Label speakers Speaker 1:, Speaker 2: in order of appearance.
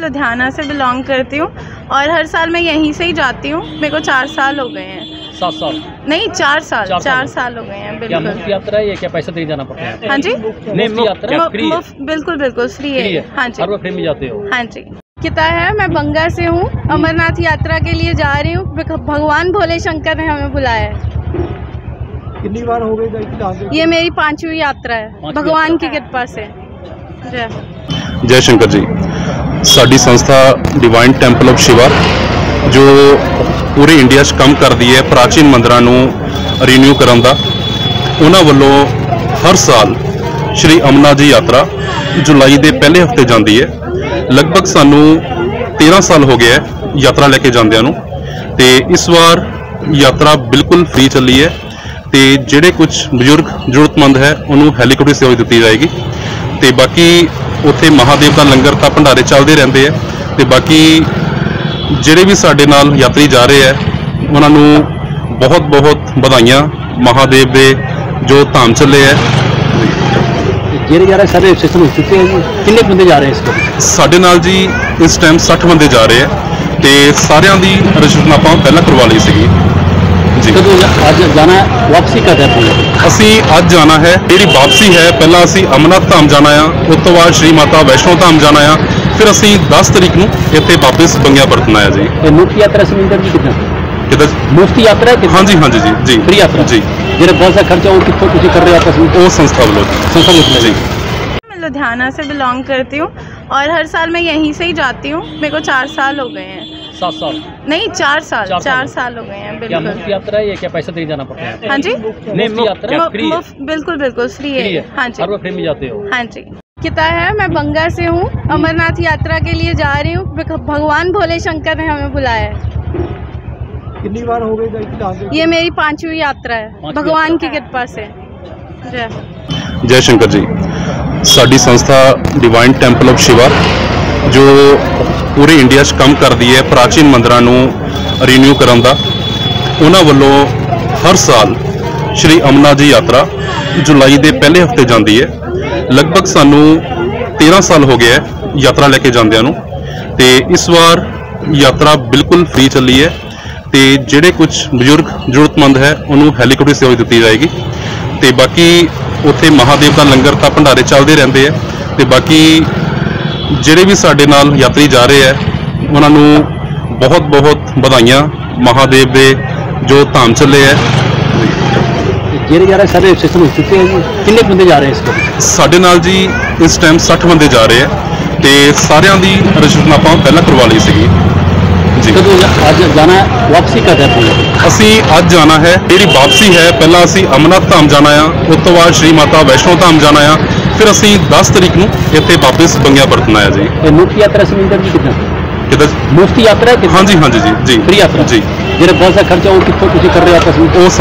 Speaker 1: लुधियाना से बिलोंग करती हूँ और हर साल मैं यहीं से ही जाती हूँ। मेरे को 4 साल हो गए हैं।
Speaker 2: 7 साल
Speaker 1: नहीं 4 साल 4 साल हो गए हैं।
Speaker 2: क्या
Speaker 1: बिल्कुल।
Speaker 2: मुफ्त यात्रा है या क्या पैसे दे जाना पड़ता है?
Speaker 1: हाँ जी,
Speaker 2: मुफ्त यात्रा है? फ्री है?
Speaker 1: बिल्कुल बिल्कुल फ्री
Speaker 2: फ्री
Speaker 1: है।
Speaker 2: है?
Speaker 1: हाँ जी
Speaker 2: हर बार फ्री में जाते हो?
Speaker 1: हाँ जी। किता है, मैं बंगा से हूँ। अमरनाथ यात्रा के लिए जा रही हूँ। भगवान भोले शंकर ने हमें बुलाया है।
Speaker 3: कितनी बार हो गई?
Speaker 1: ये मेरी 5वीं यात्रा है भगवान की कृपा से। जय
Speaker 4: जय शंकर जी। साडी संस्था डिवाइन टैंपल ऑफ शिवा जो पूरे इंडिया 'ਚ ਕੰਮ ਕਰਦੀ ਹੈ ਪ੍ਰਾਚੀਨ ਮੰਦਰਾਂ ਨੂੰ ਰੀਨਿਊ ਕਰਨ ਦਾ, ਉਹਨਾਂ ਵੱਲੋਂ ਹਰ ਸਾਲ ਸ਼੍ਰੀ ਅਮਰਨਾਥ ਜੀ ਯਾਤਰਾ ਜੁਲਾਈ ਦੇ ਪਹਿਲੇ ਹਫਤੇ ਜਾਂਦੀ ਹੈ। ਲਗਭਗ ਸਾਨੂੰ 13 ਸਾਲ ਹੋ ਗਏ ਹੈ ਯਾਤਰਾ ਲੈ ਕੇ ਜਾਂਦਿਆਂ ਨੂੰ, ਤੇ ਇਸ ਵਾਰ ਯਾਤਰਾ ਬਿਲਕੁਲ ਫ੍ਰੀ ਚੱਲੀ ਹੈ ਤੇ ਜਿਹੜੇ ਕੁਝ ਬਜ਼ੁਰਗ ਜ਼ਰੂਰਤਮੰਦ ਹੈ ਉਹਨੂੰ ਹੈਲੀਕਾਪਟਰ ਸੇਵਾ ਦਿੱਤੀ ਜਾਏਗੀ ਤੇ ਬਾਕੀ ਉੱਥੇ ਮਹਾਦੇਵ ਦਾ ਲੰਗਰ ਤਾਂ ਭੰਡਾਰੇ ਚੱਲਦੇ ਰਹਿੰਦੇ ਆ ਤੇ ਬਾਕੀ ਜਿਹੜੇ ਵੀ ਸਾਡੇ ਨਾਲ ਯਾਤਰੀ ਜਾ ਰਹੇ ਹੈ ਉਹਨਾਂ ਨੂੰ ਬਹੁਤ ਬਹੁਤ ਵਧਾਈਆਂ ਮਹਾਦੇਵ ਦੇ ਜੋ ਧਾਮ ਚੱਲੇ ਹੈ।
Speaker 2: ਜਿਹੜੇ ਜਾ ਰਹੇ ਸਾਰੇ ਰਜਿਸਟ੍ਰੇਸ਼ਨ ਹੋ ਚੁੱਕੇ ਹੈ ਜੀ? ਕਿੰਨੇ ਬੰਦੇ ਜਾ ਰਹੇ ਇਸ ਵਾਰ?
Speaker 4: ਸਾਡੇ ਨਾਲ ਜੀ ਇਸ ਟਾਈਮ 60 ਬੰਦੇ ਜਾ ਰਹੇ ਹੈ ਤੇ ਸਾਰਿਆਂ ਦੀ ਰਜਿਸਟ੍ਰੇਸ਼ਨ ਆਪਾਂ ਪਹਿਲਾਂ ਕਰਵਾ ਲਈ ਸੀਗੀ ਜੀ।
Speaker 2: ਕਦੋਂ ਅੱਜ ਜਾਣਾ ਹੈ? ਵਾਪਸੀ ਕਦ ਹੈ?
Speaker 4: ਅਸੀਂ ਅੱਜ ਜਾਣਾ ਹੈ। ਜਿਹੜੀ ਵਾਪਸੀ ਹੈ ਪਹਿਲਾਂ ਅਸੀਂ ਅਮਰਨਾਥ ਧਾਮ ਜਾਣਾ ਆ, ਉਸ ਤੋਂ ਬਾਅਦ ਸ਼੍ਰੀ ਮਾਤਾ ਵੈਸ਼ਨੋ ਧਾਮ ਜਾਣਾ ਆ, ਫਿਰ ਅਸੀਂ 10 ਤਰੀਕ ਨੂੰ ਇੱਥੇ ਵਾਪਸ ਬੰਗਿਆ ਪਰਤਣਾ ਹੈ ਜੀ।
Speaker 2: ਇਹ ਮੁਫਤ ਯਾਤਰਾ ਸਮਿੰਦਰ ਜੀ ਕਿੱਦਾਂ?
Speaker 4: ਕਿੱਦਾਂ?
Speaker 2: ਮੁਫਤ ਯਾਤਰਾ ਹੈ?
Speaker 4: ਹਾਂਜੀ ਹਾਂਜੀ ਜੀ ਜੀ
Speaker 2: फ्री यात्रा
Speaker 4: जी।
Speaker 2: ਜਿਹੜਾ ਬਹੁਤ ਦਾ ਖਰਚਾ ਉਹ ਕਿੱਥੋਂ ਤੁਸੀਂ ਕਰ ਰਹੇ ਹੋ ਆਪਸ ਵਿੱਚ?
Speaker 4: ਉਹ ਸੰਸਥਾ ਵੱਲੋਂ
Speaker 2: संस्था में
Speaker 4: जी।
Speaker 1: मैं लुधियाना से बिलोंग करती हूँ और हर साल मैं यहीं से ही जाती हूँ। मेरे को 4 साल हो गए हैं।
Speaker 2: 7 साल
Speaker 1: नहीं 4 साल
Speaker 2: 4
Speaker 1: 4 साल हो गए हैं।
Speaker 2: क्या
Speaker 1: बिल्कुल।
Speaker 2: मुफ्त यात्रा है या क्या पैसे दे जाना पड़ता है?
Speaker 1: हाँ जी,
Speaker 2: मुफ्त यात्रा है? फ्री है?
Speaker 1: बिल्कुल बिल्कुल फ्री
Speaker 2: फ्री
Speaker 1: है।
Speaker 2: है?
Speaker 1: हाँ जी
Speaker 2: हर बार फ्री में जाते हो?
Speaker 1: हाँ जी। किता है, मैं बंगा से हूँ। अमरनाथ यात्रा के लिए जा रही हूँ। भगवान भोले शंकर ने हमें बुलाया है।
Speaker 3: कितनी बार हो गई?
Speaker 1: ये मेरी 5वीं यात्रा है भगवान की कृपा से। जय
Speaker 4: जय शंकर जी। साडी संस्था डिवाइन टैंपल ऑफ शिवा जो पूरे इंडिया 'ਚ ਕੰਮ ਕਰਦੀ ਹੈ ਪ੍ਰਾਚੀਨ ਮੰਦਰਾਂ ਨੂੰ ਰੀਨਿਊ ਕਰਨ ਦਾ, ਉਹਨਾਂ ਵੱਲੋਂ ਹਰ ਸਾਲ ਸ਼੍ਰੀ ਅਮਰਨਾਥ ਜੀ ਯਾਤਰਾ ਜੁਲਾਈ ਦੇ ਪਹਿਲੇ ਹਫਤੇ ਜਾਂਦੀ ਹੈ। ਲਗਭਗ ਸਾਨੂੰ 13 ਸਾਲ ਹੋ ਗਏ ਹੈ ਯਾਤਰਾ ਲੈ ਕੇ ਜਾਂਦਿਆਂ ਨੂੰ ਤੇ ਇਸ ਵਾਰ ਯਾਤਰਾ ਬਿਲਕੁਲ ਫ੍ਰੀ ਚੱਲੀ ਹੈ ਤੇ ਜਿਹੜੇ ਕੁਝ ਬਜ਼ੁਰਗ ਜ਼ਰੂਰਤਮੰਦ ਹੈ ਉਹਨੂੰ ਹੈਲੀਕਾਪਟਰ ਸੇਵਾ ਦਿੱਤੀ ਜਾਏਗੀ ਤੇ ਬਾਕੀ ਉੱਥੇ ਮਹਾਦੇਵ ਦਾ ਲੰਗਰ ਤਾਂ ਭੰਡਾਰੇ ਚੱਲਦੇ ਰਹਿੰਦੇ ਆ ਤੇ ਬਾਕੀ ਜਿਹੜੇ ਵੀ ਸਾਡੇ ਨਾਲ ਯਾਤਰੀ ਜਾ ਰਹੇ ਹੈ ਉਹਨਾਂ ਨੂੰ ਬਹੁਤ ਬਹੁਤ ਵਧਾਈਆਂ ਮਹਾਦੇਵ ਦੇ ਜੋ ਧਾਮ ਚੱਲੇ ਹੈ।
Speaker 2: ਜਿਹੜੇ ਜਾ ਰਹੇ ਸਾਰੇ ਰਜਿਸਟ੍ਰੇਸ਼ਨ ਹੋ ਚੁੱਕੇ ਹੈ ਜੀ? ਕਿੰਨੇ ਬੰਦੇ ਜਾ ਰਹੇ ਇਸ ਵਾਰ?
Speaker 4: ਸਾਡੇ ਨਾਲ ਜੀ ਇਸ ਟਾਈਮ 60 ਬੰਦੇ ਜਾ ਰਹੇ ਹੈ ਤੇ ਸਾਰਿਆਂ ਦੀ ਰਜਿਸਟ੍ਰੇਸ਼ਨ ਆਪਾਂ ਪਹਿਲਾਂ ਕਰਵਾ ਲਈ ਸੀਗੀ ਜੀ।
Speaker 2: ਕਦੋਂ ਅੱਜ ਜਾਣਾ ਹੈ? ਵਾਪਸੀ ਕਦ ਹੈ?
Speaker 4: ਅਸੀਂ ਅੱਜ ਜਾਣਾ ਹੈ। ਜਿਹੜੀ ਵਾਪਸੀ ਹੈ ਪਹਿਲਾਂ ਅਸੀਂ ਅਮਰਨਾਥ ਧਾਮ ਜਾਣਾ ਆ, ਉਸ ਤੋਂ ਬਾਅਦ ਸ਼੍ਰੀ ਮਾਤਾ ਵੈਸ਼ਨੋ ਧਾਮ ਜਾਣਾ ਆ, ਫਿਰ ਅਸੀਂ 10 ਤਰੀਕ ਨੂੰ ਇੱਥੇ ਵਾਪਸ ਬੰਗਿਆ ਪਰਤਣਾ ਹੈ ਜੀ।
Speaker 2: ਇਹ ਮੁਫਤ ਯਾਤਰਾ ਸਮਿੰਦਰ ਜੀ ਕਿੱਦਾਂ?
Speaker 4: ਕਿੱਦਾਂ?
Speaker 2: ਮੁਫਤ ਯਾਤਰਾ ਹੈ?
Speaker 4: ਹਾਂਜੀ ਹਾਂਜੀ ਜੀ ਜੀ
Speaker 2: फ्री यात्रा
Speaker 4: ਜੀ।
Speaker 2: ਜਿਹੜਾ ਬਹੁਤ ਦਾ ਖਰਚਾ ਉਹ ਕਿੱਥੋਂ ਤੁਸੀਂ ਕਰ ਰਹੇ ਹੋ ਆਪਸ ਵਿੱਚ?
Speaker 4: ਉਹ